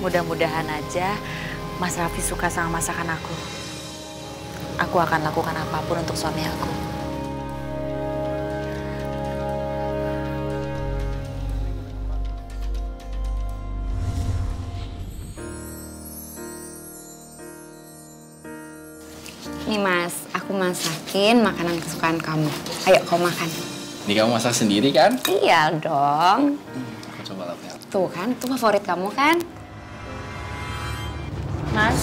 Mudah-mudahan aja Mas Raffi suka sama masakan aku. Aku akan lakukan apapun untuk suami aku. Nih Mas, aku masakin makanan kesukaan kamu. Ayo kau makan. Ini kamu masak sendiri kan? Iya dong. Aku coba lakukan. Tuh kan, itu favorit kamu kan? Mas,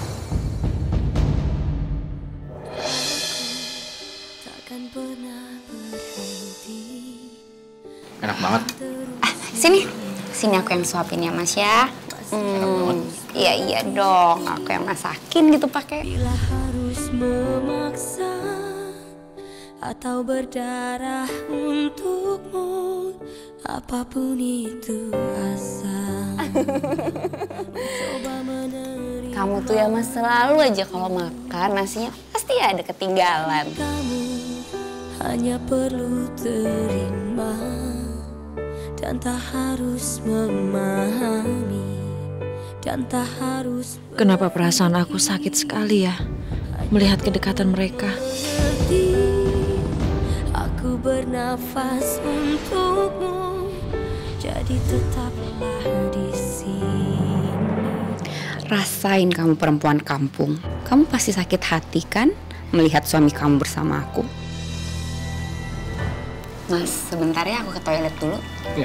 Enak banget. Sini. Sini aku yang suapin ya Mas ya. Iya dong, aku yang masakin gitu pakai. Bila harus memaksa atau berdarah untukmu, apapun itu asal. Kamu tuh ya Mas selalu aja kalau makan nasinya pasti ada ketinggalan. Kamu hanya perlu terima dan tak harus memahami. Dan tak harus. kenapa perasaan aku sakit sekali ya melihat kedekatan mereka? Aku bernafas untukmu, jadi tetaplah di sini. Rasain kamu perempuan kampung. Kamu pasti sakit hati kan melihat suami kamu bersama aku. Mas, sebentar ya aku ke toilet dulu. Iya.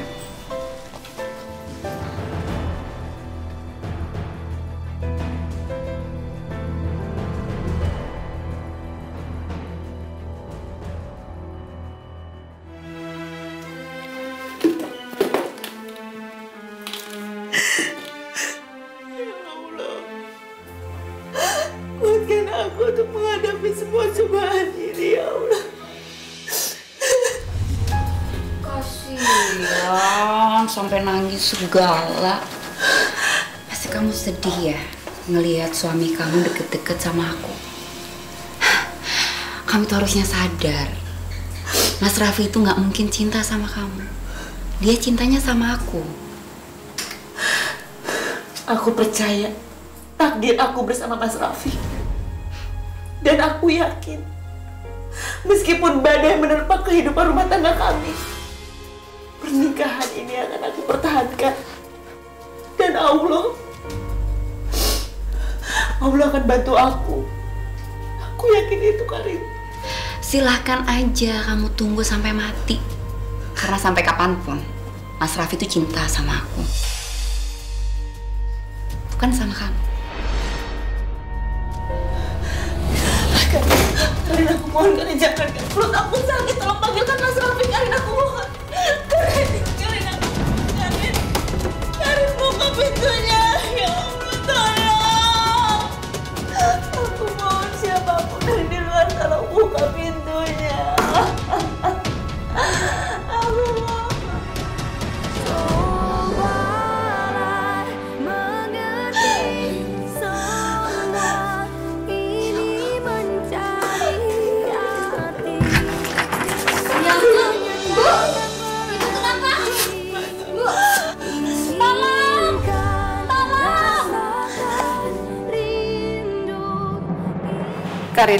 Kuatkan aku untuk menghadapi semua cobaan ini, ya Allah. Kasihan, sampai nangis segala. Pasti kamu sedih ya ngelihat suami kamu deket-deket sama aku. Kamu tuh harusnya sadar, Mas Raffi itu nggak mungkin cinta sama kamu. Dia cintanya sama aku. Aku percaya takdir aku bersama Mas Raffi. Dan aku yakin, meskipun badai menerpa kehidupan rumah tangga kami, pernikahan ini akan aku pertahankan. Dan Allah akan bantu aku. Aku yakin itu, Karin. Silahkan aja kamu tunggu sampai mati. Karena sampai kapanpun, Mas Raffi itu cinta sama aku. Itu kan sama kamu. Karin, aku mohon, Karin, jangan. Perut aku sakit, tolong panggilkan Mas Raffi. Karin, aku mohon. Karin, aku Karin. Karin, buka pintunya. Ya Allah, tolong. Aku mohon siapapun dari di luar, tolong buka pintunya. Aku mohon. Cobalah mengerti semua ini mencari arti. Ya Allah, Bu! Ibu kenapa? Bu! Tolong! Tolong! Karin,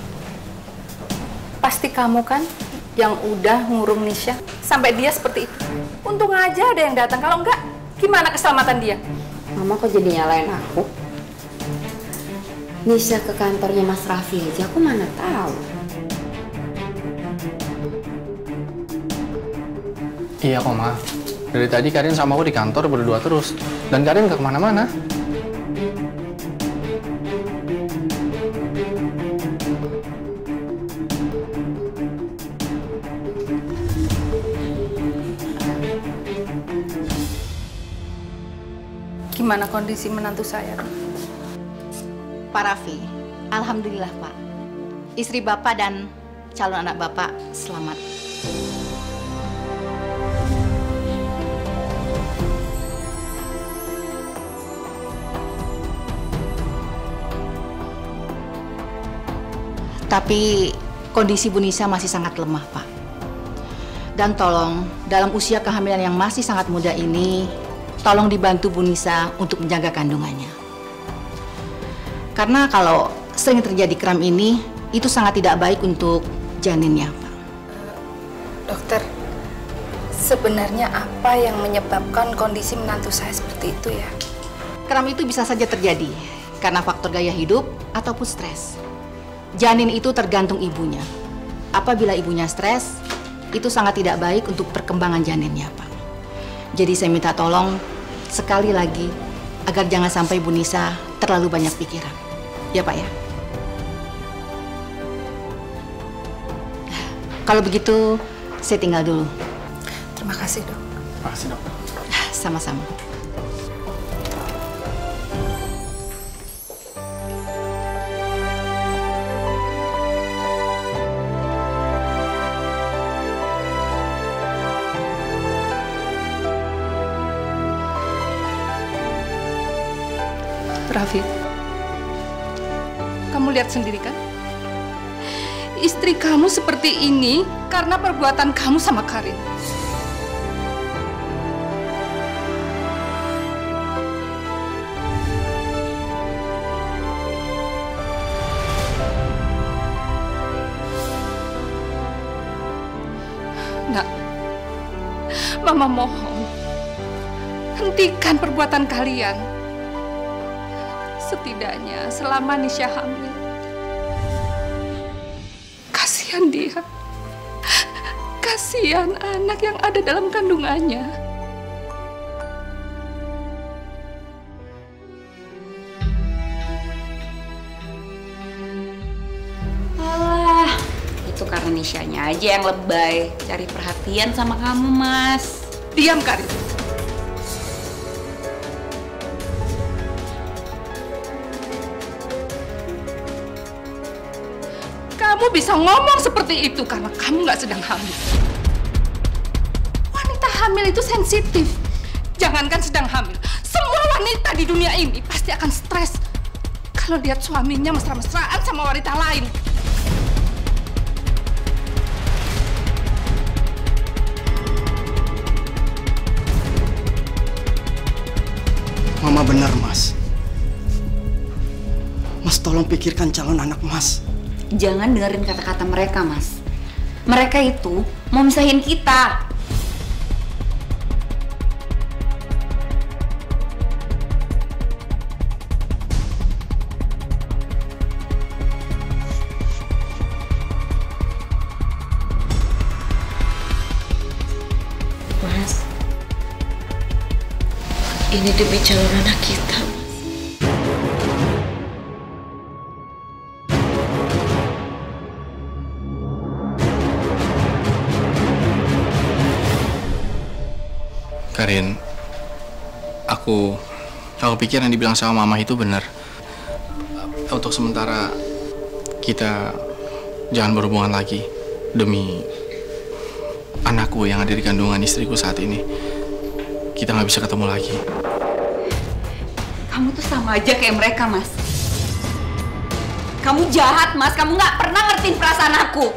pasti kamu kan yang udah ngurung Nisha sampai dia seperti itu. Untung aja ada yang datang, kalau enggak gimana keselamatan dia? Mama kok jadi nyalain aku? Nisha ke kantornya Mas Raffi aja, aku mana tahu. Iya kok, Ma. Dari tadi Karin sama aku di kantor berdua terus. Dan Karin nggak kemana-mana. Gimana kondisi menantu saya? Pak Raffi, alhamdulillah Pak. Istri Bapak dan calon anak Bapak selamat. Tapi kondisi Bu Nisa masih sangat lemah, Pak. Dan tolong, dalam usia kehamilan yang masih sangat muda ini, tolong dibantu Bu Nisa untuk menjaga kandungannya. Karena kalau sering terjadi kram ini, itu sangat tidak baik untuk janinnya, Pak. Dokter, sebenarnya apa yang menyebabkan kondisi menantu saya seperti itu ya? Kram itu bisa saja terjadi karena faktor gaya hidup ataupun stres. Janin itu tergantung ibunya. Apabila ibunya stres, itu sangat tidak baik untuk perkembangan janinnya, Pak. Jadi saya minta tolong sekali lagi agar jangan sampai Bu Nisa terlalu banyak pikiran. Ya, Pak ya? Kalau begitu, saya tinggal dulu. Terima kasih, Dok. Terima kasih, dokter. Sama-sama. Raffi, kamu lihat sendiri kan? Istri kamu seperti ini karena perbuatan kamu sama Karin. Nak, Mama mohon, hentikan perbuatan kalian. Setidaknya selama Nisha hamil. Kasihan dia. Kasihan anak yang ada dalam kandungannya. Alah, itu karena Nishanya aja yang lebay. Cari perhatian sama kamu, Mas. Diam, Karin. Kamu bisa ngomong seperti itu karena kamu nggak sedang hamil. Wanita hamil itu sensitif. Jangankan sedang hamil, semua wanita di dunia ini pasti akan stres kalau lihat suaminya mesra-mesraan sama wanita lain. Mama benar, Mas. Mas tolong pikirkan calon anak Mas. Jangan dengerin kata-kata mereka, Mas. Mereka itu mau misahin kita. Mas, ini demi calon anak kita. Karin, aku pikir yang dibilang sama Mama itu benar. Untuk sementara kita jangan berhubungan lagi demi anakku yang ada di kandungan istriku saat ini. Kita nggak bisa ketemu lagi. Kamu tuh sama aja kayak mereka, Mas. Kamu jahat, Mas. Kamu nggak pernah ngertiin perasaan aku.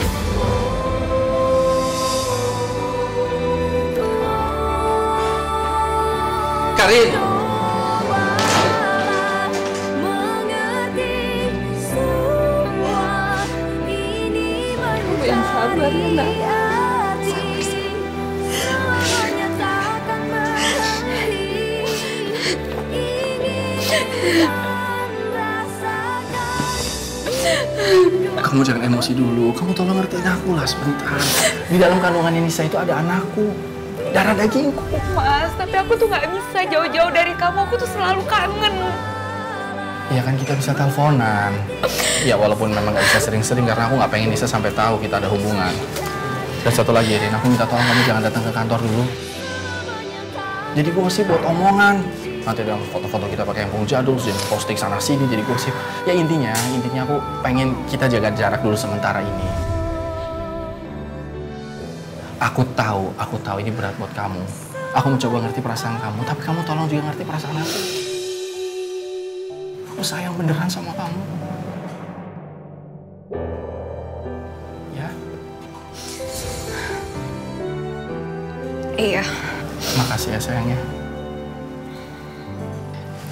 Karin! Kamu yang sabar ya, Nak. Kamu jangan emosi dulu. Kamu tolong ngertiin aku lah sebentar. Di dalam kandungan Nisa itu ada anakku. Darah dagingku. Mas, tapi aku tuh nggak bisa jauh-jauh dari kamu. Aku tuh selalu kangen. Ya kan kita bisa teleponan. Ya walaupun memang nggak bisa sering-sering karena aku nggak pengen Nisa sampai tahu kita ada hubungan. Dan satu lagi, Rin, aku minta tolong kamu jangan datang ke kantor dulu. Jadi gosip buat omongan. Nanti ada foto-foto kita pakai handphone jadul, jadi posting sana sini, jadi gosip. Ya intinya aku pengen kita jaga jarak dulu sementara ini. Aku tahu ini berat buat kamu. Aku mencoba ngerti perasaan kamu, tapi kamu tolong juga ngerti perasaan aku. Aku sayang beneran sama kamu. Ya? Iya. Makasih ya sayangnya.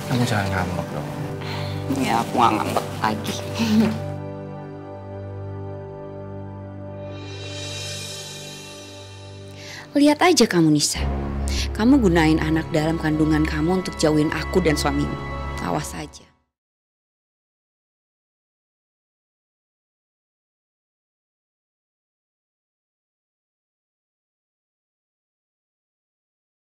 Kamu jangan ngambek dong. Ya, aku nggak ngambek lagi. Lihat aja kamu, Nisa. Kamu gunain anak dalam kandungan kamu untuk jauhin aku dan suamimu. Awas aja.